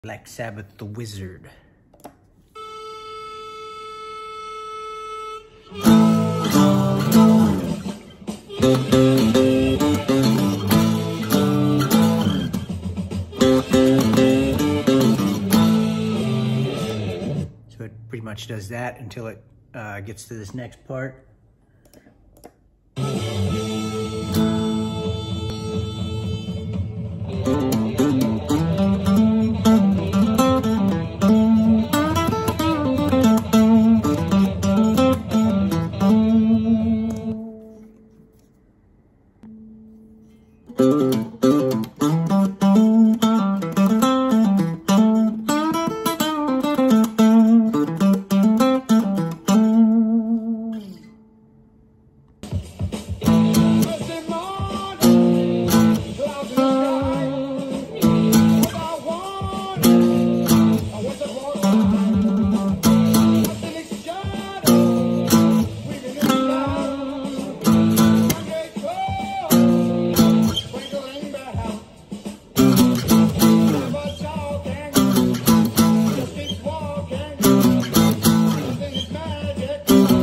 Black Sabbath the Wizard. So it pretty much does that until it gets to this next part.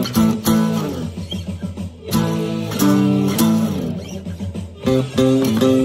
Music.